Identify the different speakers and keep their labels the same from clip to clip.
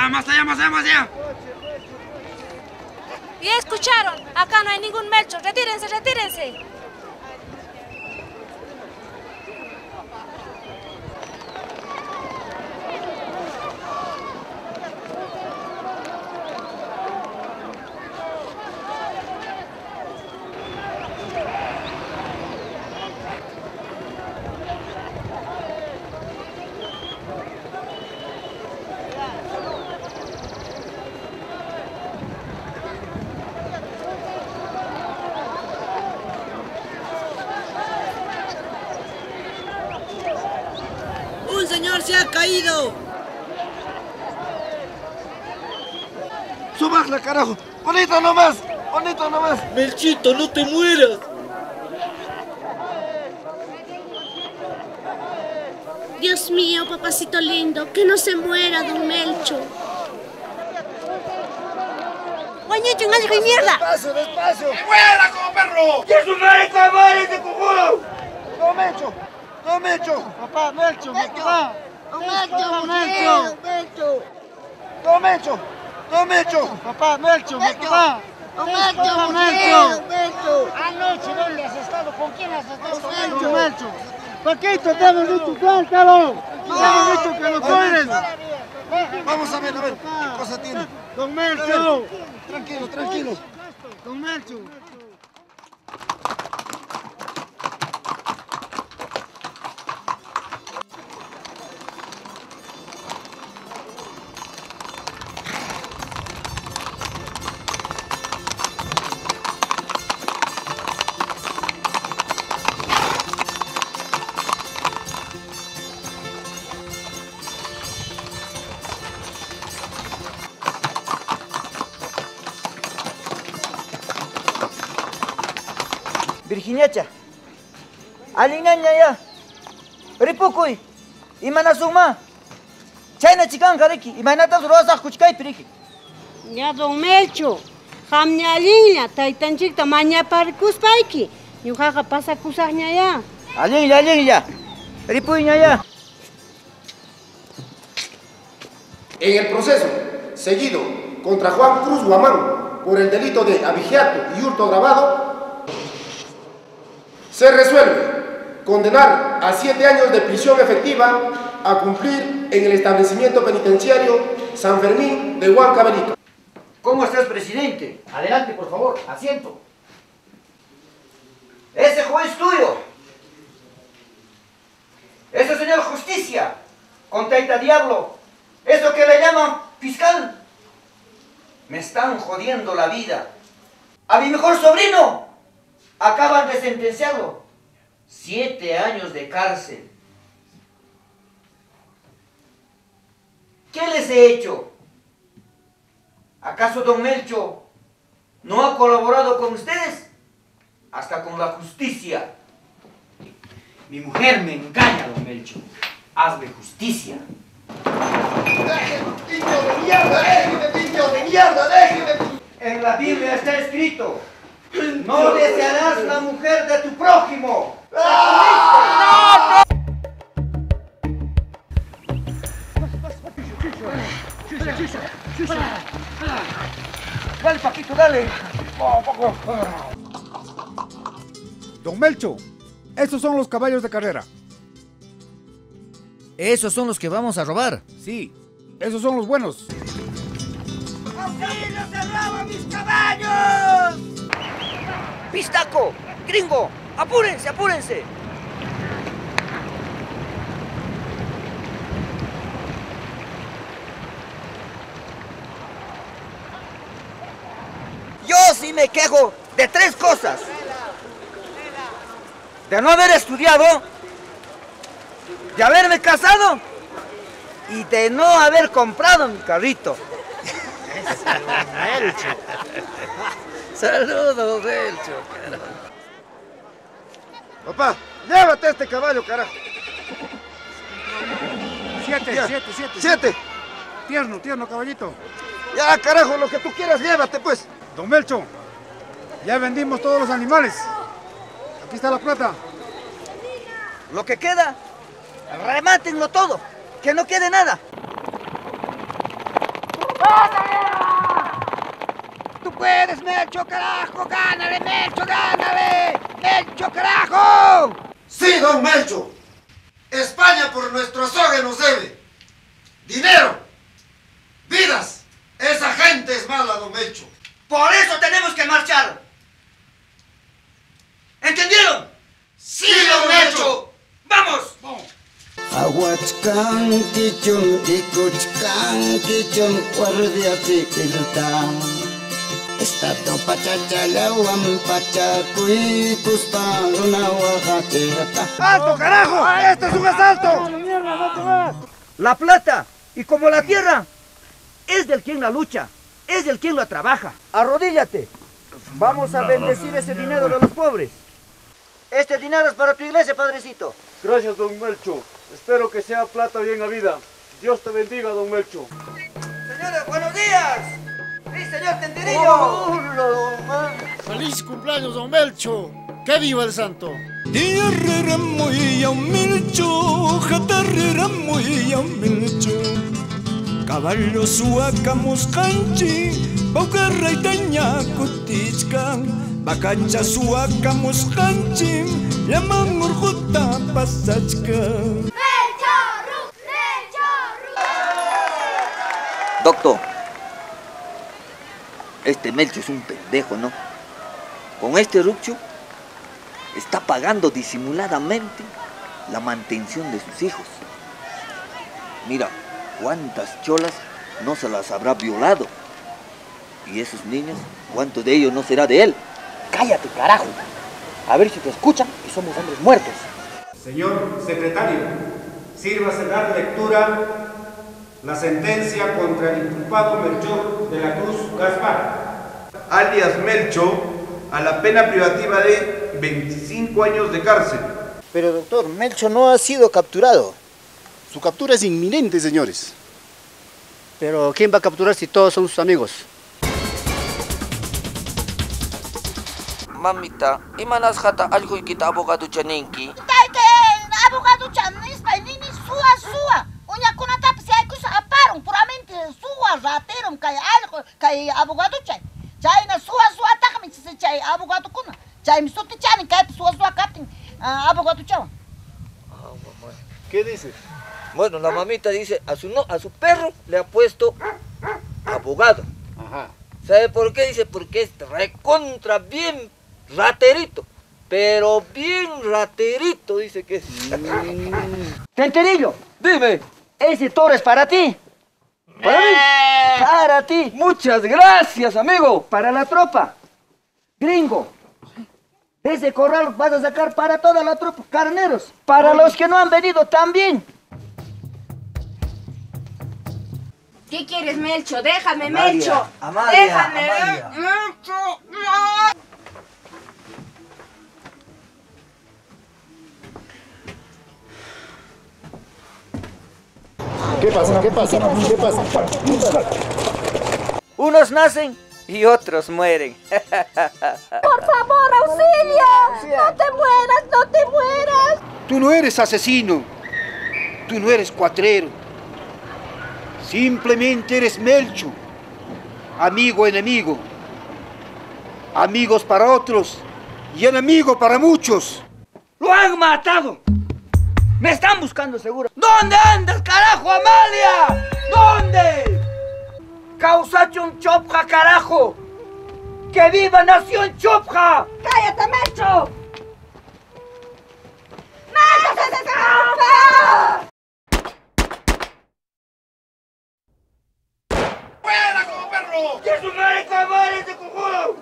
Speaker 1: Ya, más allá, más allá, más allá.
Speaker 2: Ya escucharon, acá no hay ningún Melcho. Retírense, retírense.
Speaker 3: ¡Un señor se ha caído!
Speaker 4: ¡Subasla, carajo! ¡Bonito nomás! ¡Bonito nomás!
Speaker 3: Melchito, no te mueras.
Speaker 5: Dios mío, papacito lindo, que no se muera don Melcho.
Speaker 2: ¡Guañecho, un algo y mierda!
Speaker 4: ¡Despacio, despacio!
Speaker 1: ¡Fuera como perro!
Speaker 4: ¡Que es un rey caballo de cojudo! ¡No, Melcho! ¡No, Melcho! ¡Papá, Melcho! ¡Papá! ¡No, Melcho! ¡Melcho! ¡Melcho! ¡No, Melcho! ¡No, Melcho! ¡Papá, Melcho! ¡Papá! ¡No, Melcho! ¡Melcho! ¡Melcho! Anoche, ¿dónde has estado? ¿Con quién has estado? ¡Melcho! ¡Melcho! Paquito, te hemos dicho, suéltalo. Te hemos dicho que lo cuides. Vamos a ver, qué cosa tiene. Don Melcho. Tranquilo, tranquilo. Don Melcho.
Speaker 6: Virginiacha, alinaña ya, ripukuy, imanasuma, chayna chikan kariki, imanatas rosa kuchkay piriki.
Speaker 7: Ya don Melcho, hamñaliña, taytanchikta mañaparikuspayki, ñuqaqa pasakusaqña ya.
Speaker 6: Alin ya, ripuyña ya.
Speaker 8: En el proceso seguido contra Juan Cruz Guamán por el delito de abigeato y hurto agravado, se resuelve condenar a 7 años de prisión efectiva a cumplir en el establecimiento penitenciario San Fermín de Huancavelica.
Speaker 6: ¿Cómo estás, presidente? Adelante, por favor, asiento. Ese juez tuyo. Ese señor justicia, con taita diablo, eso que le llaman fiscal. Me están jodiendo la vida. A mi mejor sobrino acaban de sentenciarlo. 7 años de cárcel. ¿Qué les he hecho? ¿Acaso don Melcho no ha colaborado con ustedes? Hasta con la justicia. Mi mujer me engaña, don Melcho. Hazme justicia.
Speaker 4: ¡Déjeme, niño de mierda! ¡Déjeme, niño de mierda! ¡Déjeme!
Speaker 6: En la Biblia está escrito: no desearás la mujer de tu prójimo. ¡Ah! Dale, Paquito, dale.
Speaker 9: Don Melcho, esos son los caballos de carrera.
Speaker 10: Esos son los que vamos a robar.
Speaker 9: Sí, esos son los buenos.
Speaker 6: ¡Auxilio, se roban mis caballos! ¡Pistaco! ¡Gringo! ¡Apúrense, apúrense! Yo sí me quejo de 3 cosas. De no haber estudiado, de haberme casado y de no haber comprado mi carrito.
Speaker 10: Saludos, Belcho.
Speaker 4: Papá, llévate este caballo, carajo.
Speaker 9: 7. Tierno, caballito.
Speaker 4: Ya, carajo, lo que tú quieras, llévate, pues.
Speaker 9: Don Melcho, ya vendimos todos los animales. Aquí está la plata.
Speaker 6: Lo que queda, remátenlo todo, que no quede nada.
Speaker 4: quieres, Melcho, carajo? ¡Gánale, Melcho, gánale! ¡Melcho, carajo!
Speaker 11: Sí, don Melcho. España por nuestro azogue nos debe. Dinero. Vidas. Esa gente es mala, don Melcho.
Speaker 6: Por eso tenemos que marchar. ¿Entendieron?
Speaker 11: ¡Sí, don Melcho!
Speaker 6: ¡Vamos!
Speaker 12: Aguachkan kichum ikuchkan kichum guardiati ilta. Estado pachachalawam pachacuy cusparuna guajacheta.
Speaker 4: ¡Alto, carajo! ¡Este es un asalto!
Speaker 6: La plata y como la tierra es del quien la lucha, es del quien la trabaja. Arrodíllate. Vamos a bendecir ese dinero de los pobres. Este dinero es para tu iglesia, padrecito.
Speaker 13: Gracias, don Melcho. Espero que sea plata bien habida. Dios te bendiga, don Melcho.
Speaker 6: Señores, buenos días. Sí, señor Tenterillo.
Speaker 14: ¡Feliz cumpleaños, don Melcho! ¡Que viva el santo!
Speaker 15: Caballo suacamos canchi, paucarra y taña cutichcan, bacancha suacamos canchi, llaman urjuta pasachka.
Speaker 6: Doctor, este Melcho es un pendejo, ¿no? Con este rupcho está pagando disimuladamente la mantención de sus hijos. Mira, cuántas cholas no se las habrá violado. Y esos niños, ¿cuántos de ellos no será de él? ¡Cállate, carajo! A ver si te escuchan que somos hombres muertos.
Speaker 8: Señor secretario, sírvase dar lectura la sentencia contra el inculpado Melchor de la Cruz Gaspar,
Speaker 16: alias Melcho, a la pena privativa de 25 años de cárcel.
Speaker 17: Pero doctor, Melcho no ha sido capturado.
Speaker 8: Su captura es inminente, señores.
Speaker 17: Pero ¿quién va a capturar si todos son sus amigos?
Speaker 18: Mamita, imanas jata algo y quita abogado chaninki.
Speaker 19: Abogado chanispa y nini sua. Uña con una si hay cosas aparon, puramente sua raterum kay algo kay abogado chay. Chay na sua takami si chay abogado kuna. Chay misuti chani kay sua captain abogado chaw.
Speaker 8: ¿Qué dice?
Speaker 18: Bueno, la mamita dice a su perro le ha puesto abogado.
Speaker 8: Ajá.
Speaker 18: ¿Sabe por qué? Dice porque es recontra bien raterito. Pero bien raterito, dice que es.
Speaker 6: Tenterillo,
Speaker 18: dime.
Speaker 6: Ese toro es para ti.
Speaker 18: ¿Para mí?
Speaker 6: Para ti.
Speaker 18: Muchas gracias, amigo.
Speaker 6: Para la tropa. Gringo. Ese corral vas a sacar para toda la tropa. Carneros. Para los que no han venido también.
Speaker 2: ¿Qué quieres, Melcho? Déjame,
Speaker 6: Amalia,
Speaker 2: Melcho.
Speaker 6: Amalia,
Speaker 2: Déjame,
Speaker 6: Amalia.
Speaker 2: Melcho.
Speaker 8: ¿Qué pasa? ¿Qué pasa? ¿Qué pasa?
Speaker 18: Unos nacen y otros mueren.
Speaker 19: Por favor, auxilio. No te mueras, no te mueras.
Speaker 4: Tú no eres asesino. Tú no eres cuatrero. Simplemente eres Melcho. Amigo, enemigo. Amigos para otros y enemigo para muchos.
Speaker 6: ¡Lo han matado! ¡Me están buscando seguro! ¿Dónde andas, carajo, Amalia? ¿Dónde? ¡Causachun Chopja, carajo! ¡Que viva Nación Chopja!
Speaker 19: ¡Cállate, Melcho! ¡Melcho se escapa!
Speaker 1: ¡Fuera como perro!
Speaker 4: ¡Que su madre cabal ese cojudo!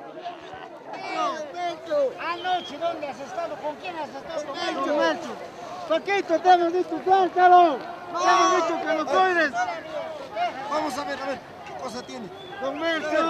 Speaker 7: Melcho, anoche, ¿dónde has estado? ¿Con quién has estado? Con Melcho. Paquito, te hemos dicho, suéltalo. Te hemos dicho que no puedes.
Speaker 11: Vamos a ver, ¿qué cosa tiene?
Speaker 7: Don Melcho.